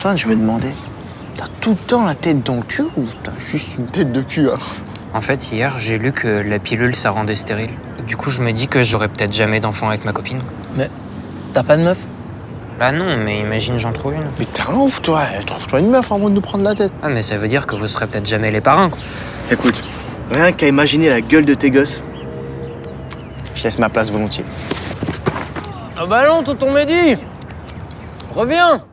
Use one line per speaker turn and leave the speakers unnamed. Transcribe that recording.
Antoine, je me demandais, t'as tout le temps la tête dans le cul ou t'as juste une tête de cul alors?
En fait, hier, j'ai lu que la pilule, ça rendait stérile. Du coup, je me dis que j'aurai peut-être jamais d'enfant avec ma copine.
Mais t'as pas de meuf?
Bah non, mais imagine j'en trouve une.
Mais t'es un ouf, toi. Trouve-toi une meuf avant de nous prendre la tête.
Ah, mais ça veut dire que vous serez peut-être jamais les parrains, quoi.
Écoute, rien qu'à imaginer la gueule de tes gosses, je laisse ma place volontiers.
Ah bah non, tonton Mehdi! Reviens!